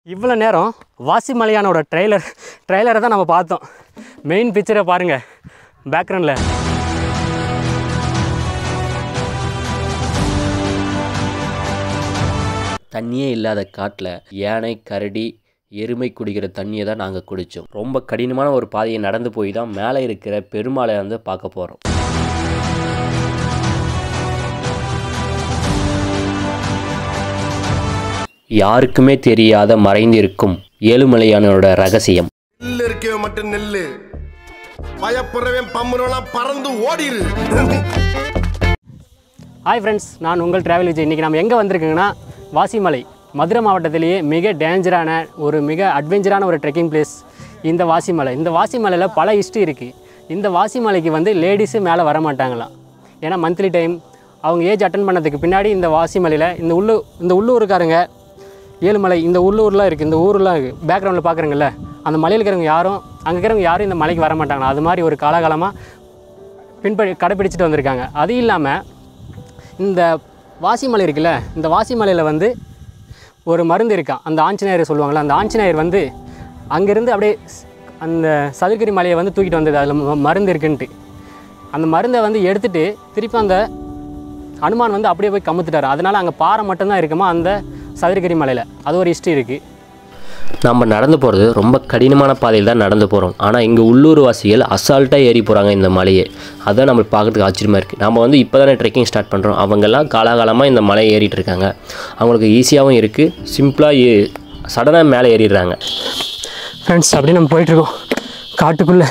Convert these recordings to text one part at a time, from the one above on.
இவ்வளோ நேரம் வாசிமலையானோட ட்ரெய்லரை தான் நம்ம பார்த்தோம். மெயின் பிக்சரை பாருங்கள் பேக்ரவுண்டில். தண்ணியே இல்லாத காட்டில் யானை, கரடி, எருமை குடிக்கிற தண்ணியை தான் நாங்கள் குடித்தோம். ரொம்ப கடினமான ஒரு பாதையை நடந்து போய் தான் மேலே இருக்கிற பெருமாளை வந்து பார்க்க போகிறோம். யாருக்குமே தெரியாத மறைந்திருக்கும் ஏழுமலையானோட ரகசியம். நெல்லு இருக்கவே மட்டும் நெல்லு பயப்படுறவன் பம்புறவெல்லாம் பறந்து ஓடிரு. ஹாய் ஃப்ரெண்ட்ஸ், நான் உங்கள் டிராவல் விஜய். இன்றைக்கி நம்ம எங்கே வந்திருக்கோங்கன்னா வாசிமலை, மதுரை மாவட்டத்திலேயே மிக டேஞ்சரான மிக அட்வென்ச்சரான ஒரு ட்ரெக்கிங் பிளேஸ் இந்த வாசிமலை. இந்த வாசிமலையில் பல ஹிஸ்ட்ரி இருக்குது. இந்த வாசிமலைக்கு வந்து லேடிஸு மேலே வர மாட்டாங்களாம். ஏன்னா மந்த்லி டைம் அவங்க ஏஜ் அட்டன் பண்ணதுக்கு பின்னாடி இந்த வாசிமலையில் இந்த உள்ளூருக்காரங்க ஏழுமலை இந்த உள்ளூர்லாம் இருக்குது, இந்த ஊரெலாம் இருக்குது. பேக்ரவுண்டில் பார்க்குறீங்கல்ல, அந்த மலையில் இருக்கிறவங்க யாரும் அங்கே இருக்கிறவங்க யாரும் இந்த மலைக்கு வர மாட்டாங்களா. அது மாதிரி ஒரு காலகாலமாக கடைப்பிடிச்சிட்டு வந்திருக்காங்க. அது இல்லாமல் இந்த வாசிமலை இருக்குல்ல, இந்த வாசிமலையில் வந்து ஒரு மருந்து இருக்கான். அந்த ஆஞ்சநேயர் சொல்லுவாங்களா, அந்த ஆஞ்சநேயர் வந்து அங்கேருந்து அப்படியே அந்த சதுரகிரி மலையை வந்து தூக்கிட்டு வந்தது. அதில் மருந்து இருக்குன்ட்டு அந்த மருந்தை வந்து எடுத்துகிட்டு திருப்பி அந்த அனுமான் வந்து அப்படியே போய் கமுத்துட்டார். அதனால் அங்கே பாறை மட்டும்தான் இருக்குமா அந்த சதுரகிரி மலையில். அது ஒரு ஹிஸ்ட்ரி இருக்குது. நம்ம நடந்து போகிறது ரொம்ப கடினமான பாதையில் தான் நடந்து போகிறோம். ஆனால் இங்கே உள்ளூர் வாசிகள் அசால்ட்டாக ஏறி போகிறாங்க இந்த மலையை. அதுதான் நம்மளுக்கு பார்க்குறதுக்கு ஆச்சரியமாக இருக்குது. நம்ம வந்து இப்போ தானே ட்ரெக்கிங் ஸ்டார்ட் பண்ணுறோம். அவங்கெல்லாம் காலகாலமாக இந்த மலையை ஏறிட்டு இருக்காங்க. அவங்களுக்கு ஈஸியாகவும் இருக்குது, சிம்பிளாக சடனாக மேலே ஏறிடுறாங்க. ஃப்ரெண்ட்ஸ், அப்படியே நம்ம போயிட்டுருக்கோம் காட்டுக்குள்ளே.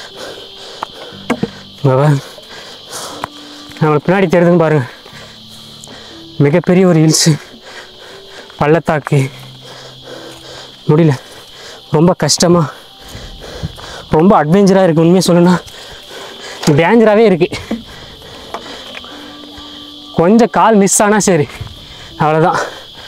நம்மளுக்கு பின்னாடி தெரியுதுன்னு பாருங்கள், மிகப்பெரிய ஒரு ஹில்ஸு, பள்ளத்தாக்கு. முடியல, ரொம்ப கஷ்டமாக, ரொம்ப அட்வென்ச்சராக இருக்குது. உண்மையாக சொல்லணும்னா டேஞ்சராகவே இருக்குது. கொஞ்சம் கால் மிஸ் ஆனால் சரி, அவ்வளோதான்.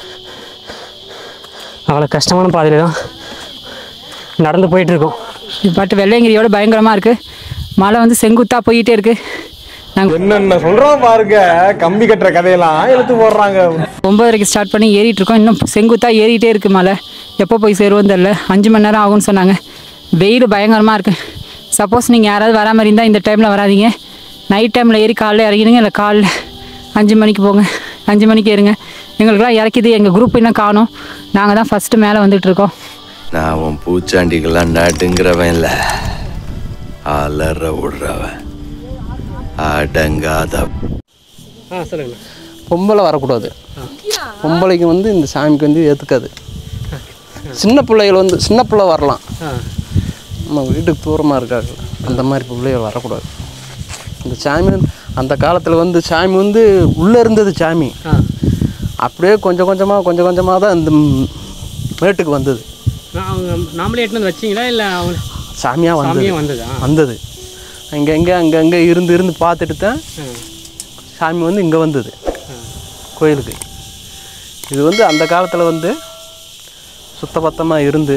அவ்வளோ கஷ்டமான பாதையில் தான் நடந்து போயிட்டுருக்கோம். பட் வெள்ளையங்கிரியோட பயங்கரமாக இருக்குது. மழை வந்து செங்குத்தாக போயிட்டே இருக்குது. என்னென்ன சொல்கிறோம் பாருங்க, கம்பி கட்டுற கதையெல்லாம் எடுத்து போடுறாங்க. 9:30 ஸ்டார்ட் பண்ணி ஏறிட்டு இருக்கோம். இன்னும் செங்குத்தாக ஏறிட்டே இருக்குது மழை. எப்போ போய் சேருவோம் தெரில. 5 மணி நேரம் ஆகும்னு சொன்னாங்க. வெயில் பயங்கரமாக இருக்குது. சப்போஸ் நீங்கள் யாராவது வரா மாதிரி இருந்தால் இந்த டைமில் வராதிங்க. நைட் டைமில் ஏறி காலைல இறங்கிடுங்க, இல்லை காலைல 5 மணிக்கு போங்க. 5 மணிக்கு ஏறுங்க. எங்களுக்கெல்லாம் இறக்கிது, எங்கள் குரூப் இன்னும் காணும். நாங்கள் தான் ஃபஸ்ட்டு மேலே வந்துட்டுருக்கோம். நான் உன் பூச்சாண்டிகள்லாம் நடுங்கிறவன் இல்லை, அலற விடுறவன், அடங்காத. சொல்லுங்க. பொம்பளை வரக்கூடாது. பொம்பளைக்கு வந்து இந்த சாமிக்கு வந்து ஏற்றுக்காது. சின்ன பிள்ளைகள் வந்து சின்ன பிள்ளை வரலாம், நம்ம வீட்டுக்கு தூரமாக இருக்காது. அந்த மாதிரி பிள்ளைகள் வரக்கூடாது. இந்த சாமி அந்த காலத்தில் வந்து சாமி வந்து உள்ளே இருந்தது. சாமி அப்படியே கொஞ்சம் கொஞ்சமாக தான் இந்த மேட்டுக்கு வந்தது. நாமளே எட்டு வந்து வச்சிங்களா, இல்லை சாமியாக வந்தது. அங்கே இருந்து பார்த்துட்டு தான் சாமி வந்து இங்கே வந்தது கோயிலுக்கு. இது வந்து அந்த காலத்தில் வந்து சுத்தபத்தமாக இருந்து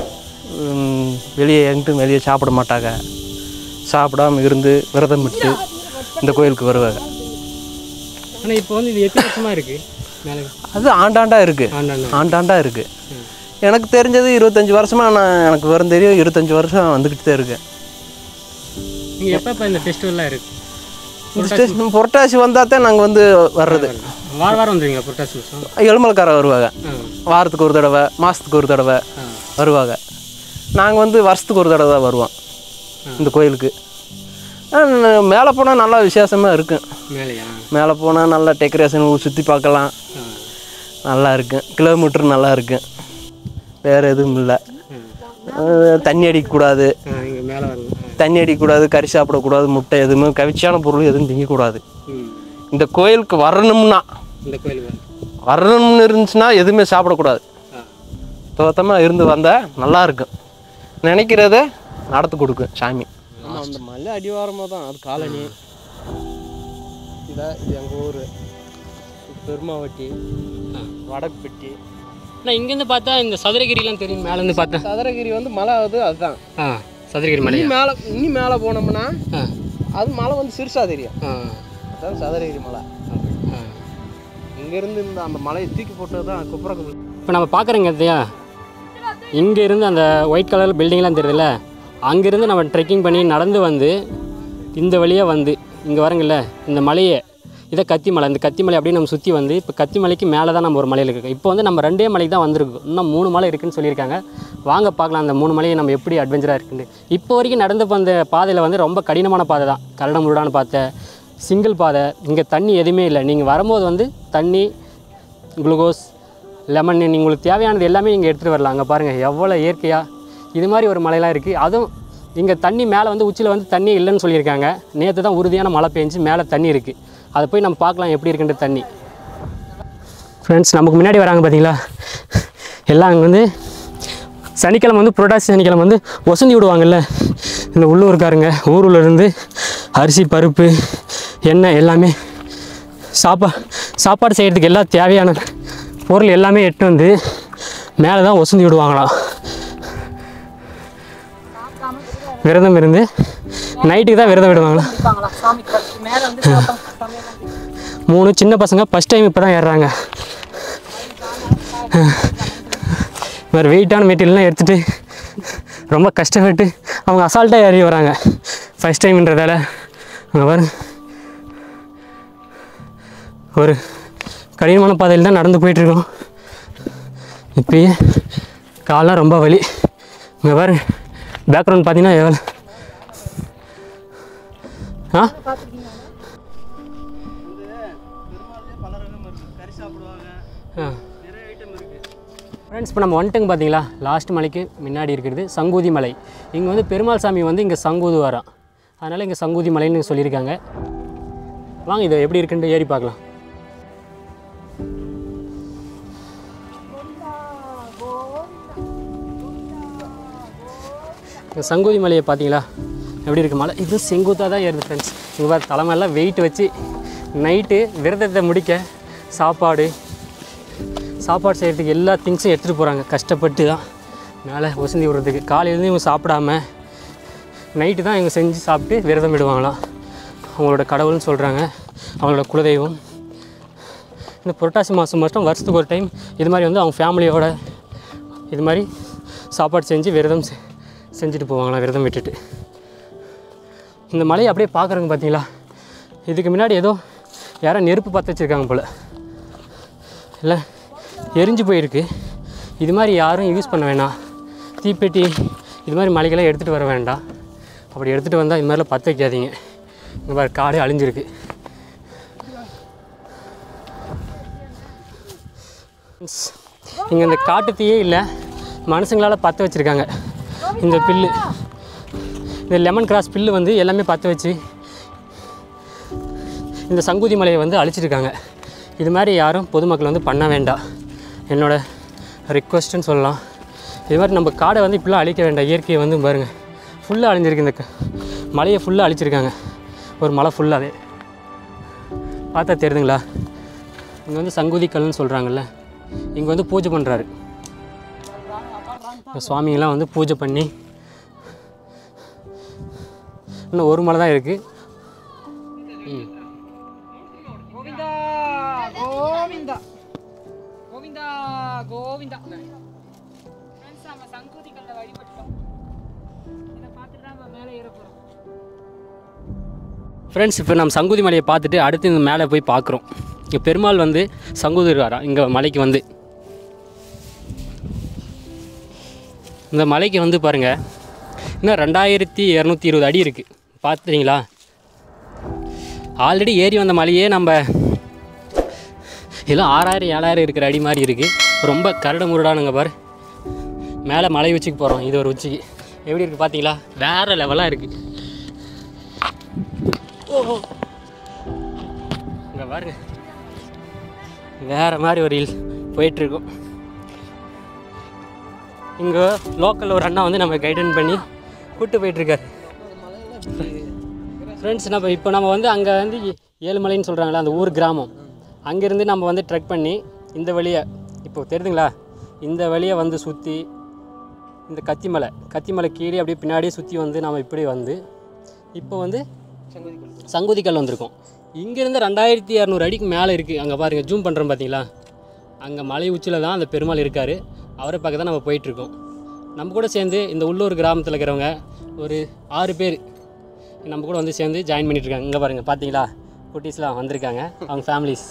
வெளியே சாப்பிட மாட்டாங்க. சாப்பிடாமல் இருந்து விரதம் விட்டு இந்த கோயிலுக்கு வருவாங்க. ஆனால் இப்போ வந்து இது எத்தனை வருஷமாக இருக்குது? அது ஆண்டாண்டாக இருக்குது. எனக்கு தெரிஞ்சது 25 வருஷமாக எனக்கு வரும் தெரியும். 25 வருஷம் வந்துக்கிட்டு தான் இருக்கேன். நீங்கள் எப்போ இந்த ஃபெஸ்டிவல்லாம் இருக்குது? புரட்டாசி வந்தால் தான் நாங்கள் வந்து வர்றது. வாரம் வந்துடுவீங்களா புரட்டாசி? எழுமலைக்காரர் வருவாங்க. வாரத்துக்கு ஒரு தடவை, மாதத்துக்கு ஒரு தடவை வருவாங்க. நாங்கள் வந்து வருஷத்துக்கு ஒரு தடவை தான் வருவோம் இந்த கோயிலுக்கு. மேலே போனால் நல்லா விசேஷமாக இருக்கும். மேலே போனால் நல்லா டெக்கரேஷன் சுற்றி பார்க்கலாம், நல்லா இருக்கும். கிலோமீட்டர் நல்லா இருக்கும். வேறு எதுவும் இல்லை. தண்ணி அடிக்கக்கூடாது, கறி சாப்பிடக்கூடாது, முட்டை எதுவுமே கவிச்சியான பொருள் எதுவும் திங்கக்கூடாது. இந்த கோயிலுக்கு வரணும்னா, வரணும்னு இருந்துச்சுன்னா எதுவுமே சாப்பிடக்கூடாது. சுத்தமாக இருந்து வந்தால் நல்லாயிருக்கும். நினைக்கிறத நடத்து கொடுக்கும் சாமி. அந்த மலை அடிவாரமாக தான் அது காலனி. இது எங்கள் ஊர் பெருமாவட்டி, வடப்பட்டி. நான் இங்கேருந்து பார்த்தா இந்த சதுரகிரிலாம் தெரியும். மேலேருந்து பார்த்தேன். சதுரகிரி வந்து மலை அது, அதுதான் சதுரகிரி மலை. இன்னும் மேலே போனோம்னா அது மலை வந்து சிறுசா தெரியும். அதான் சதுரகிரி மலை. இங்கேருந்து அந்த மலையை தூக்கி போட்டது தான் குப்புறக்கு. இப்போ நம்ம பார்க்குறோங்க இல்லையா, இங்கேருந்து அந்த ஒயிட் கலர் பில்டிங்லாம் தெரியுதுல்ல, அங்கேருந்து நம்ம ட்ரெக்கிங் பண்ணி நடந்து வந்து இந்த வழியாக வந்து இங்கே வரங்கல்ல இந்த மலையை, இதை கத்திமலை. இந்த கத்திமலை அப்படியே நம்ம சுற்றி வந்து இப்போ கத்திமலைக்கு மேலே தான் நம்ம ஒரு மலையில் இருக்குது. இப்போ வந்து நம்ம 2 மலைக்கு தான் வந்திருக்கோம். இன்னும் 3 மலை இருக்குதுன்னு சொல்லியிருக்காங்க. வாங்க பார்க்கலாம் அந்த 3 மலையை நம்ம எப்படி அட்வென்ச்சராக இருக்குன்னு. இப்போ வரைக்கும் நடந்து வந்த பாதையில் வந்து ரொம்ப கடினமான பாதை தான், கரடு முரடான பாதை, சிங்கிள் பாதை. இங்கே தண்ணி எதுவுமே இல்லை. நீங்கள் வரும்போது வந்து தண்ணி, குளுக்கோஸ், லெமன், உங்களுக்கு தேவையானது எல்லாமே நீங்கள் எடுத்துகிட்டு வரலாம். அங்கே பாருங்கள் எவ்வளோ இயற்கையாக இது மாதிரி ஒரு மலையெல்லாம் இருக்குது. அதுவும் இங்கே தண்ணி மேலே வந்து உச்சியில் வந்து தண்ணி இல்லைன்னு சொல்லியிருக்காங்க. நேற்று தான் உறுதியான மழை பெஞ்சு மேலே தண்ணி இருக்குது. அதை போய் நம்ம பார்க்கலாம் எப்படி இருக்குன்ற தண்ணி. ஃப்ரெண்ட்ஸ், நமக்கு முன்னாடி வராங்க பார்த்தீங்களா, எல்லாம் அங்கே வந்து சனிக்கிழமை வந்து புரட்டாசி சனிக்கிழமை வந்து ஒசந்தி விடுவாங்கல்ல இந்த உள்ளூர்காரங்க. ஊருலேருந்து அரிசி, பருப்பு, எண்ணெய் எல்லாமே சாப்பாடு செய்கிறதுக்கு எல்லாம் தேவையான பொருள் எல்லாமே எட்டு வந்து மேலே தான் ஒசந்தி விடுவாங்களாம். விரதம் இருந்து நைட்டுக்கு தான் விரதம் விடுவாங்களா. 3 சின்ன பசங்க ஃபஸ்ட் டைம் இப்போ தான் ஏறுறாங்க. வேறு வெயிட்டான மெட்டீரியல்லாம் எடுத்துகிட்டு ரொம்ப கஷ்டப்பட்டு அவங்க அசால்ட்டாக ஏறி வராங்க ஃபஸ்ட் டைம்ன்றதால. அங்கே பாருங்க, ஒரு கடினமான பாதையில் தான் நடந்து போயிட்டுருக்கோம். இப்போயே காலெலாம் ரொம்ப வலி. இங்கே பாருங்க, பேக்ரவுண்ட் பார்த்தீங்கன்னா எவ்வளோ ஃப்ரெண்ட்ஸ். இப்போ நம்ம வந்துட்டுங்க பார்த்தீங்களா, லாஸ்ட் மலைக்கு முன்னாடி இருக்கிறது சங்கூதி மலை. இங்கே வந்து பெருமாள் சாமி வந்து இங்கே சங்கூது வரான், அதனால் இங்கே சங்கூதி மலைன்னு சொல்லியிருக்காங்க. வாங்க இதை எப்படி இருக்குன்ட்டு ஏறி பார்க்கலாம். இந்த சங்கூதி மலையை பார்த்தீங்களா எப்படி இருக்குது மலை. இது செங்குத்தாக தான் ஏறுது ஃப்ரெண்ட்ஸ். இங்கே பாரு, தலைமையெல்லாம் வெயிட் வச்சு நைட்டு விரதத்தை முடிக்க சாப்பாடு செய்கிறதுக்கு எல்லா திங்ஸும் எடுத்துகிட்டு போகிறாங்க. கஷ்டப்பட்டு தான் மேலே ஒசந்தி விடுறதுக்கு. காலையிலேருந்து இவங்க சாப்பிடாம நைட்டு தான் இவங்க செஞ்சு சாப்பிட்டு விரதம் விடுவாங்களாம். அவங்களோட கடவுள்னு சொல்கிறாங்க, அவங்களோட குலதெய்வம். இந்த புரட்டாசி மாதம் மட்டும் வருஷத்துக்கு ஒரு டைம் இது மாதிரி வந்து அவங்க ஃபேமிலியோட இது மாதிரி சாப்பாடு செஞ்சு விரதம் செஞ்சுட்டு போவாங்களாம், விரதம் விட்டுட்டு. இந்த மலையை அப்படியே பார்க்குறவங்க பார்த்தீங்களா, இதுக்கு முன்னாடி ஏதோ யாரோ நெருப்பு பற்ற வச்சுருக்காங்க போல், இல்லை எரிஞ்சு போயிருக்கு. இது மாதிரி யாரும் யூஸ் பண்ண வேண்டாம். தீப்பெட்டி இது மாதிரி மலைக்கெல்லாம் எடுத்துகிட்டு வர வேண்டாம். அப்படி எடுத்துகிட்டு வந்தால் இது மாதிரிலாம் பற்ற வைக்காதீங்க. இந்த மாதிரி காடே அழிஞ்சிருக்கு. இங்கே இந்த காட்டுத்தீயே இல்லை, மனுஷங்களால் பற்ற வச்சுருக்காங்க. இந்த பில்லு, இந்த லெமன் கிராஸ் பில்லு வந்து எல்லாமே பற்ற வச்சு இந்த சங்கூதி மலையை வந்து அழிச்சிருக்காங்க. இது மாதிரி யாரும் பொதுமக்கள் வந்து பண்ண வேண்டாம், என்னோடய ரிக்வெஸ்ட்டுன்னு சொல்லலாம். இது மாதிரி நம்ம காடை வந்து இப்படிலாம் அழிக்க வேண்டாம். இயற்கையை வந்து பாருங்கள், ஃபுல்லாக அழிஞ்சிருக்கு. இந்த மலையை ஃபுல்லாக அழிச்சிருக்காங்க. ஒரு மலை ஃபுல்லாகவே பார்த்தா தெரியுதுங்களா. இங்கே வந்து சங்கூதி கல்லுன்னு சொல்கிறாங்கல்ல, இங்கே வந்து பூஜை பண்ணுறாரு. இந்த சுவாமிங்கெல்லாம் வந்து பூஜை பண்ணி இன்னும் ஒரு மலை தான் இருக்குது. கோவிந்தா கோவிந்தா கோவிந்தா கோவிந்தா. ஃப்ரெண்ட்ஸ், நம்ம சங்கூதி கல்லை வழிபட்டோம். இதை பார்த்துட்டு தான் நம்ம மேலே ஏற போகிறோம். ஃப்ரெண்ட்ஸ், இப்போ நம்ம சங்கூதி மலையை பார்த்துட்டு அடுத்து இந்த மேலே போய் பார்க்குறோம். இங்கே பெருமாள் வந்து சங்கூதி இருக்காரா இங்கே மலைக்கு வந்து. இந்த மலைக்கு வந்து பாருங்கள், இன்னும் 2220 அடி இருக்குது. பார்த்துறீங்களா, ஆல்ரெடி ஏறி வந்த மலையே நம்ம இதெல்லாம் 6000 7000 இருக்கிற அடி மாதிரி இருக்குது. ரொம்ப கரடு முரடானுங்க பாரு. மேலே மலை உச்சிக்கு போகிறோம். இது ஒரு உச்சிக்கு எப்படி இருக்குது பார்த்தீங்களா, வேறு லெவலாக இருக்குது. ஓஹோ, இங்கே பாருங்க, வேறு மாதிரி ஒரு ஹில் போயிட்டுருக்கோம். இங்கே லோக்கல் ஒரு அண்ணா வந்து நம்ம கைடன் பண்ணி கூப்பிட்டு போயிட்டுருக்காரு. ஃப்ரெண்ட்ஸ், இப்போ நம்ம வந்து அங்கே வந்து ஏழுமலைன்னு சொல்கிறாங்களா, அந்த ஊர் கிராமம். அங்கேருந்து நம்ம வந்து ட்ரெக் பண்ணி இந்த வழியை, இப்போ தெரியுதுங்களா, இந்த வழியை வந்து சுற்றி இந்த கத்திமலை கீழே அப்படியே பின்னாடியே சுற்றி வந்து நம்ம இப்படி வந்து இப்போ வந்து சங்கூதிக்கல் வந்திருக்கோம். இங்கேருந்து 2200 அடிக்கு மேலே இருக்குது. அங்கே பாருங்கள், ஜூம் பண்ணுறோம் பார்த்தீங்களா, அங்கே மலை உச்சியில் தான் அந்த பெருமாள் இருக்கார். அவரை பார்க்க தான் நம்ம போயிட்டுருக்கோம். நம்ம கூட சேர்ந்து இந்த உள்ளூர் கிராமத்தில் இருக்கிறவங்க ஒரு 6 பேர் நம்ம கூட வந்து சேர்ந்து ஜாயின் பண்ணிகிட்ருக்காங்க. இங்கே பாருங்கள், பார்த்தீங்களா, குட்டீஸ்லாம் வந்திருக்காங்க, அவங்க ஃபேமிலிஸ்.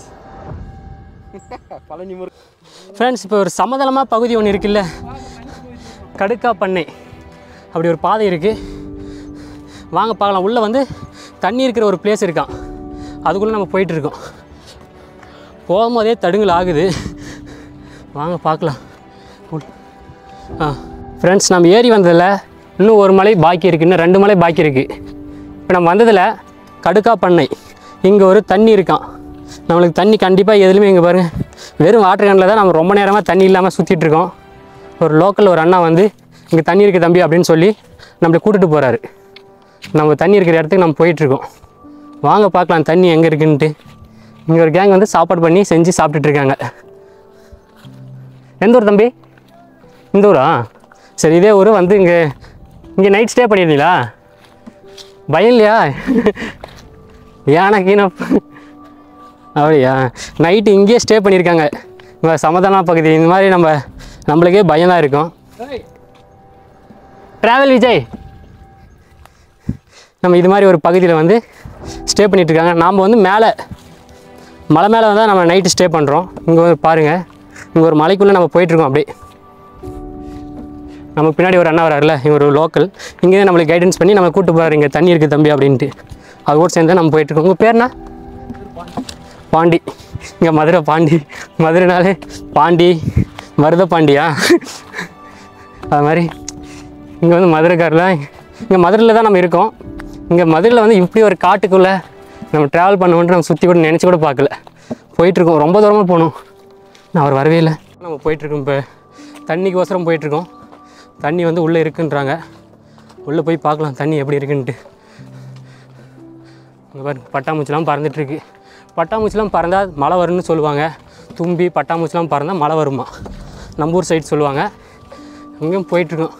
பழனி முரு ஃப்ரெண்ட்ஸ், இப்போ ஒரு சமதளமாக பகுதி ஒன்று இருக்குல்ல, கடுக்கா பண்ணை, அப்படி ஒரு பாதை இருக்குது. வாங்க பார்க்கலாம். உள்ளே வந்து தண்ணி இருக்கிற ஒரு பிளேஸ் இருக்கான், அதுக்குள்ளே நம்ம போயிட்டுருக்கோம். போகும்போதே தடுங்கல் ஆகுது. வாங்க பார்க்கலாம். ஃப்ரெண்ட்ஸ், நம்ம ஏறி வந்ததில் இன்னும் ஒரு மலை பாக்கி இருக்குது, இன்னும் 2 மலை பாக்கி இருக்குது. இப்போ நம்ம வந்ததில் கடுக்கா பண்ணை, இங்கே ஒரு தண்ணி இருக்கான். நம்மளுக்கு தண்ணி கண்டிப்பாக எதுலையுமே இங்கே பாருங்கள், வெறும் வாட்டர் கேனில் தான் நம்ம ரொம்ப நேரமாக தண்ணி இல்லாமல் சுற்றிட்டுருக்கோம். ஒரு லோக்கலில் ஒரு அண்ணா வந்து இங்கே தண்ணி இருக்குது தம்பி அப்படின்னு சொல்லி நம்மளை கூட்டிகிட்டு போகிறாரு. நம்ம தண்ணி இருக்கிற இடத்துக்கு நம்ம போயிட்டுருக்கோம். வாங்க பார்க்கலாம் தண்ணி எங்கே இருக்குன்ட்டு. இங்கே ஒரு கேங் வந்து சாப்பாடு பண்ணி செஞ்சு சாப்பிட்டுட்ருக்காங்க. எந்த ஊர் தம்பி? இந்த ஊரா? சரி, இதே ஊர் வந்து இங்கே நைட் ஸ்டே பண்ணியிருந்தீங்களா? பயம் இல்லையா? ஏன்னா அப்படியா? நைட்டு இங்கேயே ஸ்டே பண்ணியிருக்காங்க. இங்கே சமதள பகுதி, இந்த மாதிரி நம்மளுக்கே பயம் தான் இருக்கும். ட்ராவல் விஜய், நம்ம இது மாதிரி ஒரு பகுதியில் வந்து ஸ்டே பண்ணிகிட்ருக்காங்க. நாம் வந்து மலை மேலே தான் நம்ம நைட்டு ஸ்டே பண்ணுறோம். இங்கே ஒரு பாருங்கள், இங்கே ஒரு மலைக்குள்ளே நம்ம போயிட்டுருக்கோம். அப்படியே நமக்கு பின்னாடி ஒரு அண்ணா வராருல, இங்கே ஒரு லோக்கல், இங்கே நம்மளுக்கு கைடன்ஸ் பண்ணி நம்ம கூப்பிட்டு போகிறாரு, இங்கே தண்ணி இருக்குது தம்பி அப்படின்ட்டு. அது கூட சேர்ந்து நம்ம போயிட்டுருக்கோம். உங்கள் பேர்னா? பாண்டி. இங்கே மதுரை பாண்டி, மதுரைனாலே பாண்டி, மருத பாண்டியா? அது மாதிரி இங்கே வந்து மதுரைக்காரில், இங்கே மதுரையில் தான் நம்ம இருக்கோம். இங்கே மதுரையில் வந்து இப்படி ஒரு காட்டுக்குள்ளே நம்ம ட்ராவல் பண்ணுவோன்ட்டு நம்ம சுற்றி கூட நினச்சி கூட பார்க்கல. போயிட்டுருக்கோம், ரொம்ப தூரமாக போகணும். அவர் வரவே இல்லை. நம்ம போயிட்டுருக்கோம். இப்போ தண்ணிக்கு ஒசரம் போயிட்டுருக்கோம். தண்ணி வந்து உள்ளே இருக்குன்றாங்க. உள்ளே போய் பார்க்கலாம் தண்ணி எப்படி இருக்குன்ட்டு. இங்கே பாருங்க, பட்டாம்பூச்சிலாம் பறந்துட்டுருக்கு. பட்டாம்பூச்சிலாம் பறந்தால் மழை வரும்னு சொல்லுவாங்க. தும்பி பட்டாம்பூச்சிலாம் பறந்தால் மழை வருமா, நம்ம ஊர் சைடு சொல்லுவாங்க. அங்கேயும் போயிட்டுருக்கோம்.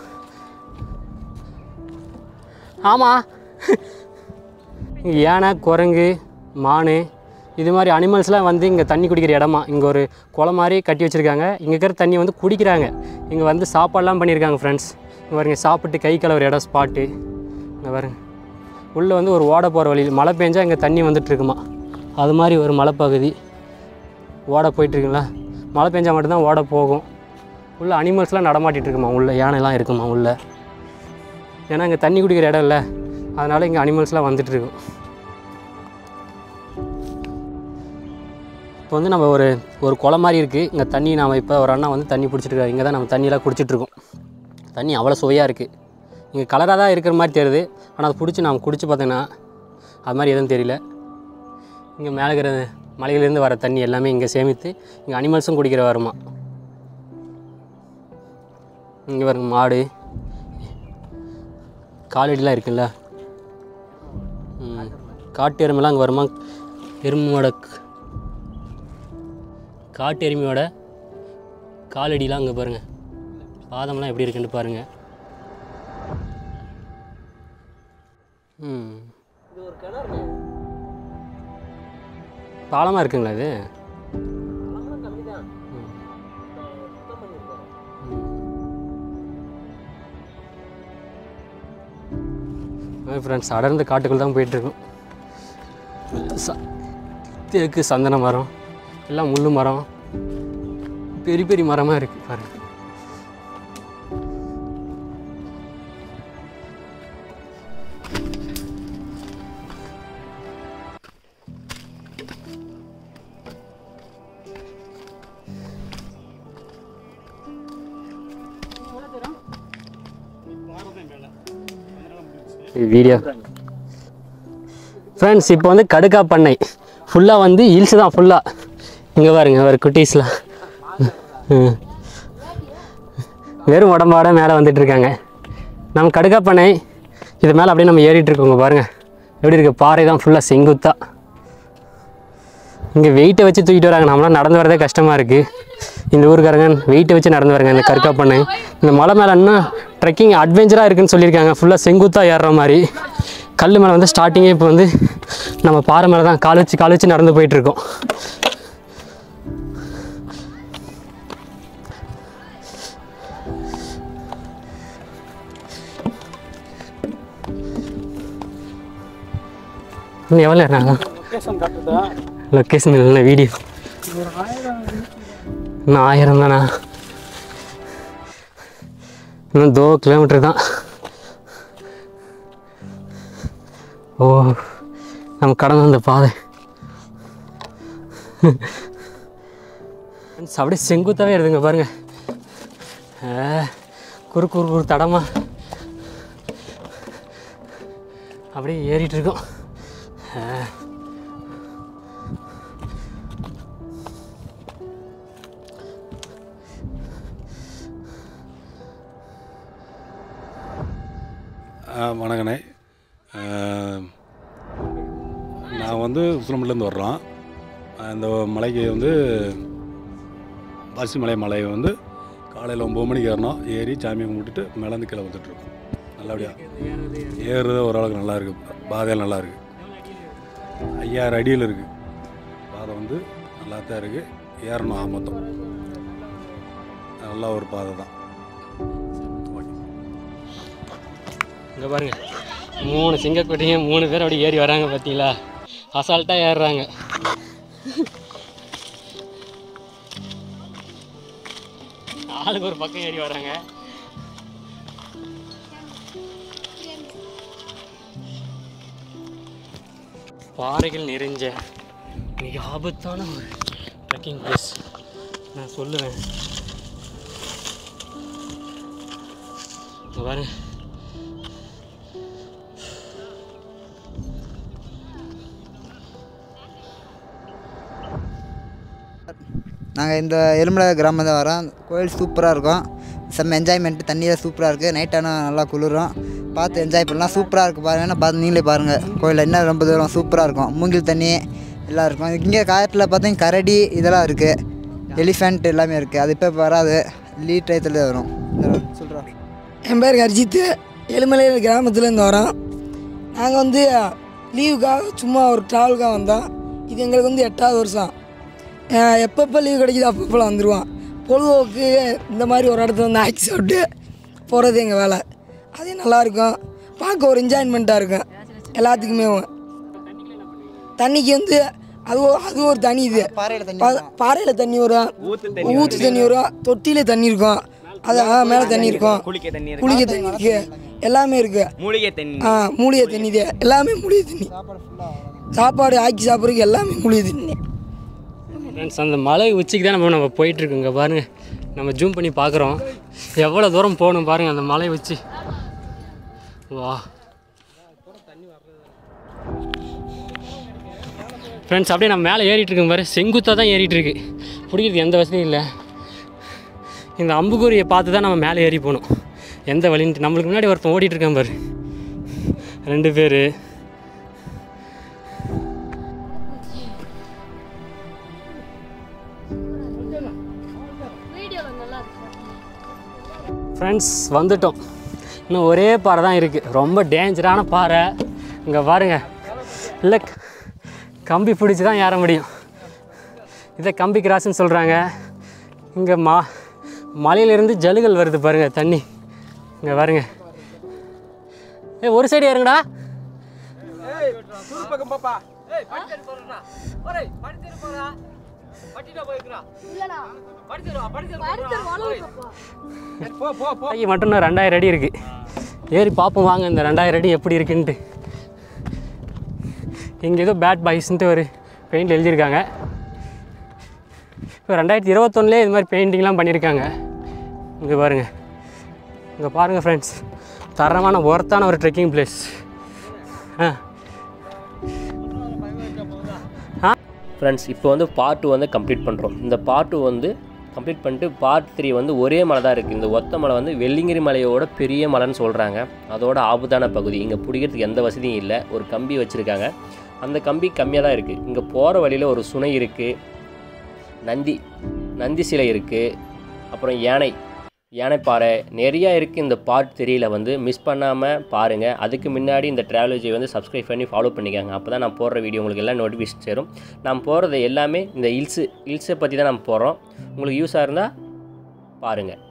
ஆமாம், இங்கே யானை, குரங்கு, மான், இது மாதிரி அனிமல்ஸ்லாம் வந்து இங்கே தண்ணி குடிக்கிற இடமா. இங்கே ஒரு குளம் மாதிரி கட்டி வச்சுருக்காங்க. இங்கே இருக்கிற தண்ணி வந்து குடிக்கிறாங்க. இங்கே வந்து சாப்பாடெலாம் பண்ணியிருக்காங்க. ஃப்ரெண்ட்ஸ், இங்கே பாருங்க, சாப்பிட்டு கை கழுவுற இடம் ஸ்பாட்டு. இங்கே பாருங்க, உள்ளே வந்து ஒரு ஓடை போகிற வழியில் மழை பெஞ்சால் இங்கே தண்ணி வந்துட்டுருக்குமா. அது மாதிரி ஒரு மலைப்பகுதி, ஓடை போயிட்டுருக்குங்களா. மழை பெஞ்சால் மட்டும்தான் ஓடை போகும். உள்ளே அனிமல்ஸ்லாம் நடமாட்டிகிட்ருக்குமா. உள்ளே யானைலாம் இருக்குமா உள்ளே. ஏன்னா இங்கே தண்ணி குடிக்கிற இடம் இல்லை, அதனால் இங்கே அனிமல்ஸ்லாம் வந்துட்டுருக்கும். இப்போ வந்து நம்ம ஒரு குளம் மாதிரி இருக்குது. இங்கே தண்ணி நாம் இப்போ ஒரு அண்ணா வந்து தண்ணி பிடிச்சிட்ருக்காரு. இங்கே தான் நம்ம தண்ணியெலாம் குடிச்சிட்ருக்கோம். தண்ணி அவ்வளோ சுவையாக இருக்குது. இங்கே கலராக தான் இருக்கிற மாதிரி தெரியுது, ஆனால் அதை பிடிச்சி நாம் குடிச்சு பார்த்தோன்னா அது மாதிரி எதுவும் தெரியல. இங்கே மேலே இருக்கிற மலையிலேருந்து வர தண்ணி எல்லாமே இங்கே சேமித்து இங்கே அனிமல்ஸும் குடிக்கிற வருமா. இங்கே பாருங்க, மாடு, காலடிலாம் இருக்குல்ல, காட்டு எருமைலாம் அங்கே வருமா. எருமையோட காட்டு எருமையோட காலடிலாம் அங்கே பாருங்கள், பாதம்லாம் எப்படி இருக்குன்னு பாருங்கள். பாலமாக இருக்குங்களா இது? ஃப்ரெண்ட்ஸ், அடர்ந்த காட்டுக்குள் தான் போயிட்டுருக்கோம். தேக்கு, சந்தன மரம், எல்லாம் முள்ளு மரம், பெரிய பெரிய மரமாக இருக்குது பாருங்கள். வீடியோ ஃப்ரெண்ட்ஸ், இப்போ வந்து கடுக்கா பண்ணை ஃபுல்லாக வந்து ஹில்ஸ் தான் ஃபுல்லாக. இங்கே பாருங்க, ஒரு குட்டீஸ்லாம் வெறும் உடம்பாட மேலே வந்துட்டுருக்காங்க. நம்ம கடுக்கா பண்ணை இது மேலே அப்படியே நம்ம ஏறிட்டுருக்கோங்க. பாருங்கள் எப்படி இருக்குது, பாறை தான் ஃபுல்லாக செங்குத்தா. இங்கே வெயிட்டை வச்சு தூக்கிட்டு வராங்க. நம்மளாம் நடந்து வரதே கஷ்டமாக இருக்குது. இந்த ஊருக்காரங்க வெயிட்டை வச்சு நடந்து வராங்க. இந்த கடுக்கா பண்ணை இந்த மலை மேலே இன்னும் ட்ரெக்கிங் அட்வென்ச்சராக இருக்குதுன்னு சொல்லியிருக்காங்க. ஃபுல்லாக செங்குத்தாக ஏறுற மாதிரி. கல் மேலே வந்து ஸ்டார்டிங்கே இப்போ வந்து நம்ம பாறை மேலே தான் கால் வச்சு நடந்து போயிட்டுருக்கோம். இன்னும் எவ்வளோ நேரம் ஆகும்? லொக்கேஷன் இல்லை, வீடியோ இன்னும் 1000 தானா? இன்னும் 2 கிலோமீட்டர் தான். ஓ, நம்ம கடந்து வந்த பாதை அப்படியே செங்குத்தாவே இருக்குங்க பாருங்க. குறு குறு குறு தடமா அப்படியே ஏறிட்டு இருக்கோம். வணக்கண்ணே. நான் வந்து உசிலம்பட்டிலேருந்து வர்றோம். இந்த மலைக்கு வந்து வாசிமலை வந்து காலையில் 9 மணிக்கு ஏறணும். ஏறி சாமியை கும்பிட்டுட்டு மேலேருந்து கீழே வந்துட்டுருக்கோம். நல்லபடியாக ஏறுறது ஓரளவுக்கு நல்லா இருக்குது. பாதையில் நல்லா இருக்குது. 5000 அடியில் இருக்குது. பாதை வந்து நல்லா தான் இருக்குது. ஏறணும் மொத்தம் நல்லா ஒரு பாதை தான். இங்கே பாருங்க, 3 சிங்கக்குட்டிங்க 3 பேர் அப்படி ஏறி வராங்க. பார்த்தீங்களா, அசால்ட்டாக ஏறுறாங்க. ஆளுக்கு ஒரு பக்கம் ஏறி வராங்க. பாறைகள் நிறைஞ்ச மிக ஆபத்தான ஒரு ட்ரெக்கிங் பிளேஸ் நான் சொல்லுவேன். பாருங்க, நாங்கள் இந்த எலுமலை கிராமம் தான் வரோம். கோயில் சூப்பராக இருக்கும். செம்ம என்ஜாய்மெண்ட்டு. தண்ணியில் சூப்பராக இருக்குது. நைட் ஆனால் நல்லா குளிரும். பார்த்து என்ஜாய் பண்ணலாம். சூப்பராக இருக்குது பாருங்கள். என்ன பார்த்து நீங்களே பாருங்கள். கோயிலில் என்ன ரொம்ப தூரம் சூப்பராக இருக்கும். மூங்கில் தண்ணி எல்லாம் இருக்கும். இங்கே காட்டில் பார்த்தீங்கன்னா கரடி இதெல்லாம் இருக்குது. எலிஃபெண்ட் எல்லாமே இருக்குது. அது இப்போ வராது. லீட் டயத்தில் வரும். சொல்கிறோம். என் பேர் அர்ஜித்து. எலுமலை கிராமத்துலேருந்து வரோம். நாங்கள் வந்து லீவுக்காக சும்மா ஒரு ட்ராவலுக்காக வந்தோம். இது எங்களுக்கு வந்து 8வது வருஷம். எப்பப்போ லீவு கிடைக்கிது அப்பப்போலாம் வந்துடுவோம். பொழுதுபோக்கு இந்த மாதிரி ஒரு இடத்துல வந்து ஆக்கி சாப்பிட்டு போகிறது எங்கள் வேலை. அதே நல்லாயிருக்கும். பார்க்க ஒரு என்ஜாய்மெண்ட்டாக இருக்கும் எல்லாத்துக்குமே. தண்ணிக்கு வந்து அது ஒரு தண்ணி. இது பாறையில் தண்ணி வரும், ஊற்று தண்ணி வரும், தொட்டியில் தண்ணி இருக்கும். அது மேலே தண்ணி இருக்கும், குளிக்க தண்ணி இருக்குது, எல்லாமே இருக்குது. மூலிகை தண்ணி இது எல்லாமே மூலிகை தண்ணி. சாப்பாடு ஆக்கி சாப்பிட்றதுக்கு எல்லாமே மூலிகை தண்ணி. ஃப்ரெண்ட்ஸ், அந்த மலை உச்சிக்கு தான் நம்ம போயிட்டுருக்கோங்க. பாருங்கள், நம்ம ஜூம் பண்ணி பார்க்குறோம். எவ்வளோ தூரம் போகணும் பாருங்கள் அந்த மலை உச்சி. வா ஃப்ரெண்ட்ஸ், அப்படியே நம்ம மேலே ஏறிட்டுருக்கோங்க பாரு. செங்குத்தாக தான் ஏறிட்டுருக்கு. பிடிக்கிறது எந்த வசதியும் இல்லை. இந்த அம்புக்குறியை பார்த்து தான் நம்ம மேலே ஏறி போகணும். எந்த வழின்ட்டு நம்மளுக்கு முன்னாடி ஒருத்தன் ஓடிட்டுருக்கான் பாரு. 2 பேர். ஃப்ரெண்ட்ஸ், வந்துட்டோம். இன்னும் ஒரே பாறை தான் இருக்குது. ரொம்ப டேஞ்சரான பாறை. இங்கே பாருங்கள், இல்லை கம்பி பிடிச்சி தான் ஏற முடியும். இதை கம்பி கிராஸ்ன்னு சொல்கிறாங்க. இங்கே மலையிலேருந்து ஜல்லுகள் வருது பாருங்கள் தண்ணி. இங்கே பாருங்க. ஒரு சைடு ஏறுங்கடா. மட்டும் 2000 அடி இருக்குது. ஏறி பார்ப்போம் வாங்க இந்த 2000 அடி எப்படி இருக்குன்ட்டு. இங்கே ஏதோ பேட் பாய்ஸ்ன்ட்டு ஒரு பெயிண்ட் எழுதியிருக்காங்க. இப்போ 2021 இது மாதிரி பெயிண்டிங்லாம் பண்ணியிருக்காங்க. இங்கே பாருங்கள், இங்கே பாருங்கள் ஃப்ரெண்ட்ஸ், தரமான ஒர்த்தான ஒரு ட்ரெக்கிங் பிளேஸ். ஃப்ரெண்ட்ஸ், இப்போ வந்து பார்ட் 2 வந்து கம்ப்ளீட் பண்ணுறோம். இந்த பார்ட் 2 வந்து கம்ப்ளீட் பண்ணிட்டு பார்ட் 3 வந்து ஒரே மலை தான் இருக்குது. இந்த ஒத்த மலை வந்து வெள்ளிங்கிரி மலையோட பெரிய மலைன்னு சொல்கிறாங்க. அதோட ஆபத்தான பகுதி. இங்கே பிடிக்கிறதுக்கு எந்த வசதியும் இல்லை. ஒரு கம்பி வச்சுருக்காங்க. அந்த கம்பி கம்மியாக தான் இருக்குது. இங்கே போகிற வழியில் ஒரு சுனை இருக்குது, நந்தி சிலை இருக்குது, அப்புறம் யானைப்பாறை நிறையா இருக்குது. இந்த பார்ட் 3ல் வந்து மிஸ் பண்ணாமல் பாருங்கள். அதுக்கு முன்னாடி இந்த ட்ராவலஜி வந்து சப்ஸ்கிரைப் பண்ணி ஃபாலோ பண்ணிக்காங்க. அப்போ தான் நான் போடுற வீடியோ உங்களுக்கு எல்லாம் நோட்டிஃபிகேஷன் சேரும். நான் போகிறது எல்லாமே இந்த ஹில்ஸை பற்றி தான் நம்ம போகிறோம். உங்களுக்கு யூஸாக இருந்தால் பாருங்கள்.